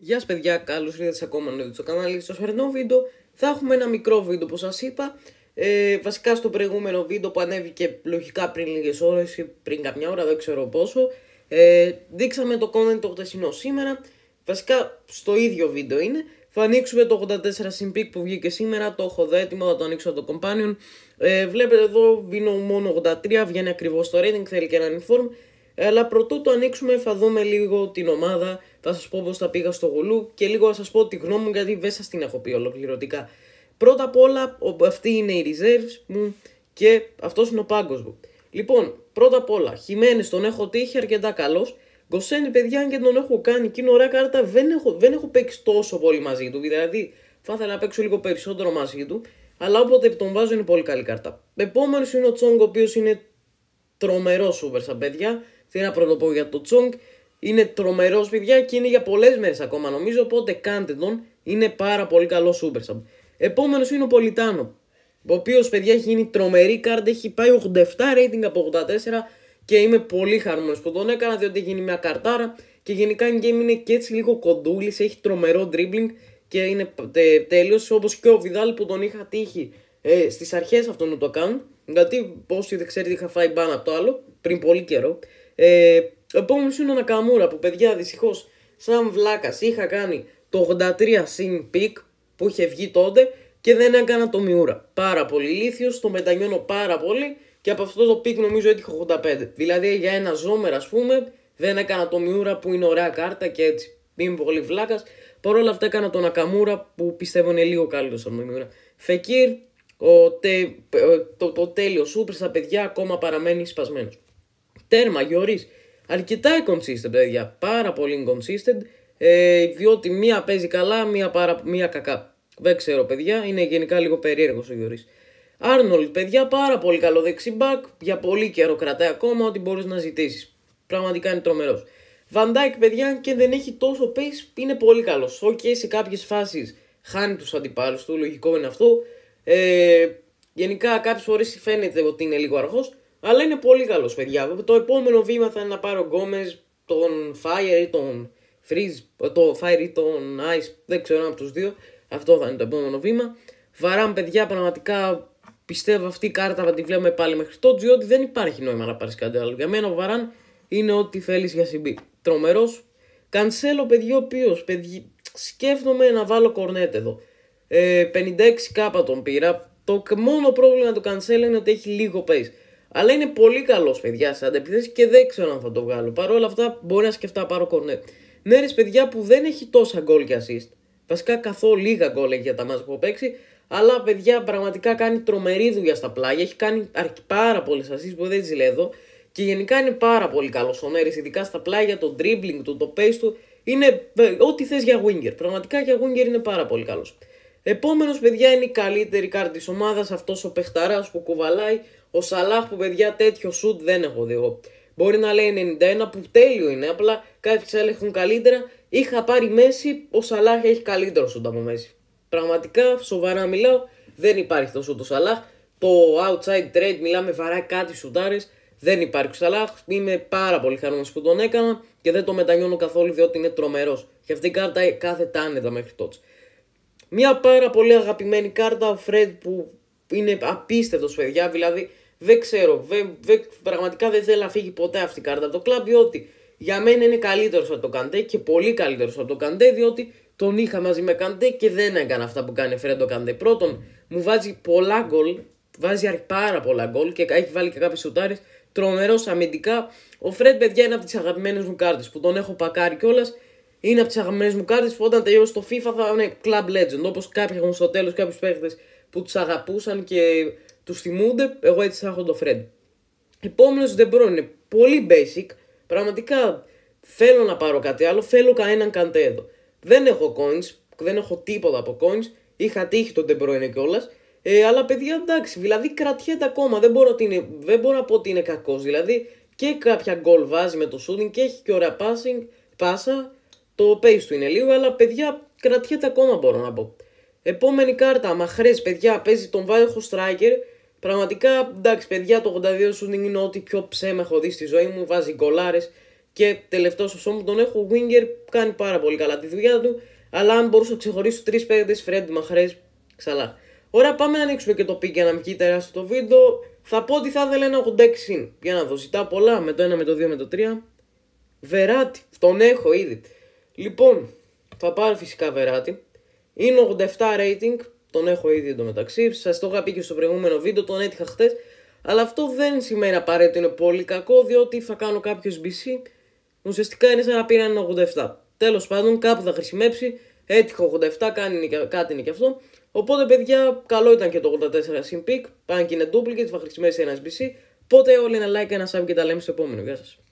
Γεια σας παιδιά, καλώς ήρθατε σε ακόμα ένα βίντεο στο κανάλι. Στο σημερινό βίντεο θα έχουμε ένα μικρό βίντεο όπως σας είπα. Βασικά στο προηγούμενο βίντεο που ανέβηκε λογικά πριν λίγες ώρες ή πριν καμιά ώρα, δεν ξέρω πόσο, δείξαμε το content το χτεσινό σήμερα. Βασικά στο ίδιο βίντεο είναι. Θα ανοίξουμε το 84 Simpic που βγήκε σήμερα, το έχω εδώ έτοιμο, θα το ανοίξω από το Companion. Βλέπετε εδώ βίνω μόνο 83, βγαίνει ακριβώς το rating, θέλει και ένα inform. Αλλά πρωτού το ανοίξουμε θα δούμε λίγο την ομάδα, θα σας πω πώς τα πήγα στο γουλού και λίγο θα σας πω τη γνώμη μου γιατί δεν σας την έχω πει ολοκληρωτικά. Πρώτα απ' όλα, αυτή είναι οι reserves μου και αυτός είναι ο πάγκος μου. Λοιπόν, πρώτα απ' όλα, Χιμένες τον έχω τύχει αρκετά καλός. Γκοσένη, παιδιά, αν και τον έχω κάνει και είναι ωραία κάρτα, δεν έχω παίξει τόσο πολύ μαζί του. Δηλαδή, θα ήθελα να παίξω λίγο περισσότερο μαζί του, αλλά όποτε τον βάζω είναι πολύ καλή κάρτα. Επόμενος είναι ο Τσόγκ, ο οποίος είναι τρομερό super στα παιδιά. Τι να πρωτοπώ για το Τσόγκ. Είναι τρομερός παιδιά και είναι για πολλές μέρες ακόμα νομίζω. Οπότε κάντε τον. Είναι πάρα πολύ καλό super sub. Επόμενος είναι ο Πολιτάνο. Ο οποίος παιδιά έχει γίνει τρομερή κάρτα. Έχει πάει 87 rating από 84. Και είμαι πολύ χαρούμενος που τον έκανα διότι έχει γίνει μια καρτάρα. Και γενικά in game είναι και έτσι λίγο κοντούλης. Έχει τρομερό dribbling. Και είναι τέλειος. Όπως και ο Βιδάλ που τον είχα τύχει στις αρχές αυτού του account. Γιατί όσοι δεν ξέρετε είχα φάει μπαν από το άλλο πριν πολύ καιρό. Επόμενος είναι ο Νακαμούρα που παιδιά δυστυχώς σαν βλάκας είχα κάνει το 83 συν πικ που είχε βγει τότε και δεν έκανα το Μιούρα. Πάρα πολύ ηλίθιος, το μετανιώνω πάρα πολύ και από αυτό το πικ νομίζω έτυχε 85. Δηλαδή για ένα ζόμερ ας πούμε δεν έκανα το Μιούρα που είναι ωραία κάρτα και έτσι. Είμαι πολύ βλάκας. Παρ' όλα αυτά έκανα τον Νακαμούρα που πιστεύω είναι λίγο καλύτερος από το Μιούρα. Φεκίρ, το τέλειο σούπερ στα παιδιά ακόμα παραμένει σπασμένος. Τέρμα, Γιωρίς, αρκετά inconsistent παιδιά, πάρα πολύ inconsistent, διότι μία παίζει καλά, μία κακά. Δεν ξέρω παιδιά, είναι γενικά λίγο περίεργος ο Γιωρίς. Άρνολντ παιδιά, πάρα πολύ καλό δεξιμπακ, για πολύ καιρό κρατάει ακόμα ό,τι μπορείς να ζητήσεις. Πραγματικά είναι τρομερός. Βαντάικ παιδιά, και δεν έχει τόσο pace, είναι πολύ καλός. Σε κάποιες φάσεις χάνει τους αντιπάλους του, λογικό είναι αυτό. Γενικά κάποιες φορές φαίνεται ότι είναι λίγο αργός, αλλά είναι πολύ καλός παιδιά. Το επόμενο βήμα θα είναι να πάρω Γκόμες, τον Fire ή τον Freeze, το Fire ή τον Ice, δεν ξέρω από τους δύο. Αυτό θα είναι το επόμενο βήμα. Βαράν παιδιά, πραγματικά πιστεύω αυτή η κάρτα θα τη βλέπουμε πάλι μέχρι τότε, διότι δεν υπάρχει νόημα να πάρεις κάτι άλλο. Για μένα ο Βαράν είναι ό,τι θέλεις για CB. Τρομερός. Κανσέλο παιδιά, ο οποίος σκέφτομαι να βάλω κορνέτ εδώ. 56k τον πήρα. Το μόνο πρόβλημα του Cancel είναι ότι έχει λίγο pace. Αλλά είναι πολύ καλός παιδιά σε αντεπιθέσεις και δεν ξέρω αν θα το βγάλω. Παρ' όλα αυτά μπορεί να σκεφτά να πάρω κορνέτ. Νέρες παιδιά που δεν έχει τόσα γκολ και assist. Βασικά καθόλου λίγα γκολ έχει για τα μάτς που έχω παίξει. Αλλά παιδιά πραγματικά κάνει τρομερή δουλειά στα πλάγια. Έχει κάνει πάρα πολλές assist που δεν τις λέω εδώ. Και γενικά είναι πάρα πολύ καλός ο Νέρες, ειδικά στα πλάγια, το dribbling του, το pace του. Είναι ό,τι θες για winger. Πραγματικά για winger είναι πάρα πολύ καλός. Επόμενος παιδιά είναι η καλύτερη κάρτα της ομάδας, αυτός ο παιχταράς που κουβαλάει. Ο Σαλάχ που παιδιά τέτοιο σουτ δεν έχω δει εγώ. Μπορεί να λέει 91 που τέλειο είναι, απλά κάποιοι άλλοι έχουν καλύτερα. Είχα πάρει Μέση, ο Σαλάχ έχει καλύτερο σουτ από Μέση. Πραγματικά σοβαρά μιλάω, δεν υπάρχει το σουτ ο Σαλάχ. Το outside trade μιλάμε βαρά κάτι σουτάρες. Δεν υπάρχει ο Σαλάχ, είμαι πάρα πολύ χαρούμενος που τον έκανα και δεν το μετανιώνω καθόλου διότι είναι τρομερός. Και αυτή η κάρτα κάθεται άνετα μέχρι τότε. Μια πάρα πολύ αγαπημένη κάρτα, ο Fred που είναι απίστευτος παιδιά, δηλαδή δεν ξέρω, πραγματικά δεν θέλω να φύγει ποτέ αυτή η κάρτα από το κλαμπ, διότι για μένα είναι καλύτερος από το Καντέ και πολύ καλύτερος από το Καντέ, διότι τον είχα μαζί με Καντέ και δεν έκανε αυτά που κάνει Fred το Καντέ. Πρώτον, μου βάζει πολλά γκολ, βάζει πάρα πολλά γκολ και έχει βάλει και κάποιες σουτάρες, τρομερός αμυντικά. Ο Fred παιδιά είναι από τις αγαπημένες μου κάρτες που τον έχω πακάρει κιόλας. Είναι από τις αγαπημένες μου κάρτες που όταν τελειώσει το FIFA θα είναι Club Legend. Όπως κάποιοι έχουν στο τέλος κάποιους παίχτες που τους αγαπούσαν και τους θυμούνται. Εγώ έτσι θα έχω το Fred. Επόμενος De Bruyne είναι πολύ basic. Πραγματικά θέλω να πάρω κάτι άλλο. Θέλω κανέναν Καντέ εδώ. Δεν έχω coins. Δεν έχω τίποτα από coins. Είχα τύχει τον De Bruyne κιόλας. Αλλά παιδιά εντάξει. Δηλαδή κρατιέται ακόμα. Δεν μπορώ να πω ότι είναι κακός. Δηλαδή και κάποια goal βάζει με το shooting και έχει και ωραία πάσα. Το pace του είναι λίγο, αλλά παιδιά κρατιέται ακόμα μπορώ να πω. Επόμενη κάρτα, Μαχρές παιδιά, παίζει τον Βάιοχο Striker. Πραγματικά εντάξει παιδιά, το 82 shooting είναι ό,τι πιο ψέμα έχω δει στη ζωή μου. Βάζει γκολάρες Και τελευταίο όσο μου τον έχω, ο Winger κάνει πάρα πολύ καλά τη δουλειά του. Αλλά αν μπορούσα να ξεχωρίσω 3 παίκτες, Fred, Mahrez, Salah. Ωραία, πάμε να ανοίξουμε και το pick για να μην τεράστιο το βίντεο. Θα πω ότι θα ήθελα ένα 86. Για να δω, ζητάω πολλά με το 1, με το 2, με το 3. Verratti, τον έχω ήδη. Λοιπόν, θα πάρω φυσικά Verratti. Είναι 87 rating, τον έχω ήδη εντωμεταξύ. Σας το είχα πει και στο προηγούμενο βίντεο, τον έτυχα χτες. Αλλά αυτό δεν σημαίνει απαραίτητο είναι πολύ κακό, διότι θα κάνω κάποιο BC. Ουσιαστικά είναι σαν να πήρα ένα 87. Τέλος πάντων, κάπου θα χρησιμεύσει. Έτυχο 87, κάτι είναι και αυτό. Οπότε, παιδιά, καλό ήταν και το 84 συν pick. Πάνε και είναι duplicate, θα χρησιμεύσει ένα BC. Οπότε, όλοι ένα like, ένα sub και τα λέμε στο επόμενο. Γεια σας.